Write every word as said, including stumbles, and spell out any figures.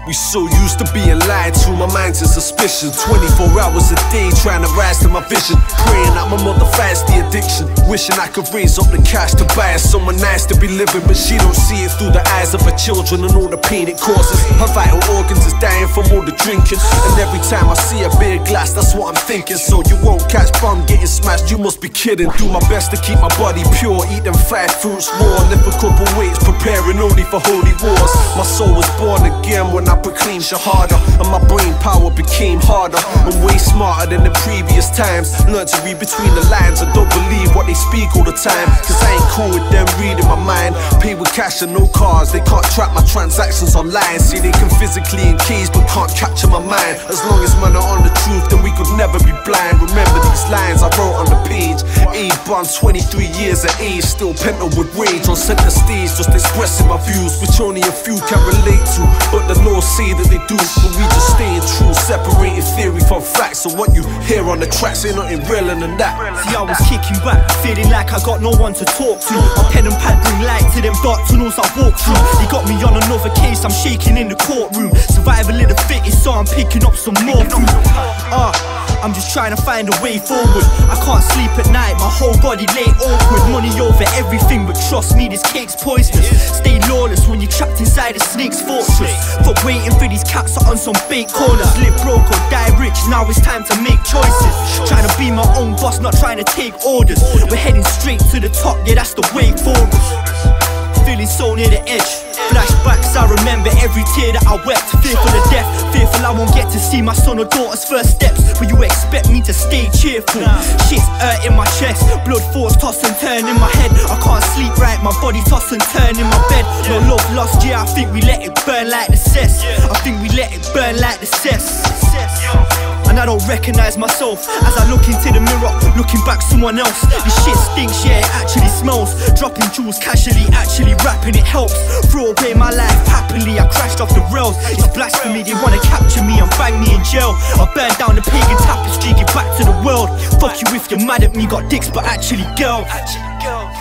We so used to being lied to, my mind's in suspicion. Twenty-four hours a day trying to rise to my vision. Praying that my mother fights the addiction. Wishing I could raise up the cash to buy her someone nice to be living, but she don't see it through the eyes of her children and all the pain it causes. Her vital organs is dying from all the drinking, and every time I see a beer glass, that's what I'm thinking. So you won't catch bum getting smashed, you must be kidding. Do my best to keep my body pure, eat them five fruits raw, lift a couple weights, preparing only for holy wars. My soul was born again when I proclaimed Shahada, and my brain power became harder and way smarter than the previous times. Learned to read between the lines and don't believe what they speak all the time, cause I ain't cool with them reading my mind. Pay with cash and no cars, they can't track my transactions online. See, they can physically encase but can't capture my mind. As long as man are on the truth, then we could never be blind. Remember these lines I wrote on the page. A-Bun, twenty-three years of age, still pent up with rage on center stage, just expressing my views, which only a few can relate to. But the law say that they do, but we just staying true, separating theory from facts. So what you hear on the tracks ain't nothing realer than that. See, I was kicking back, feeling like I got no one to talk to. My pen and pad bring light to them dark tunnels I walk through. They got me on another case, I'm shaking in the courtroom. Survival of the fittest, so I'm picking up some more food. Ah, I'm just trying to find a way forward. I can't sleep at night, my whole body lay awkward. Money over everything, but trust me, this cake's poisonous. Stay lawless when you're trapped inside a snake's fortress. Fuck waiting for these cats are on some fake corners. Live broke or die rich, now it's time to make choices. Trying to be my own boss, not trying to take orders. We're heading straight to the top, yeah, that's the way forward. Feeling so near the edge. Flashbacks, I remember every tear that I wept. Fearful of death, fearful I won't get to see my son or daughter's first steps. But you expect me to stay cheerful. Shit's hurt in my chest, blood thoughts toss and turn in my head. I can't sleep right, my body toss and turn in my bed. No love lost, yeah, I think we let it burn like the cess. I think we let it burn like the cess. And I don't recognise myself as I look into the mirror, looking back someone else. This shit stinks, yeah, it actually smells. Dropping jewels casually, actually rapping it helps. Throw away my life happily, I crashed off the rails. It's blasphemy, they wanna capture me and bang me in jail. I burned down the pagan tapestry, give back to the world. Fuck you if you're mad at me, got dicks but actually girls.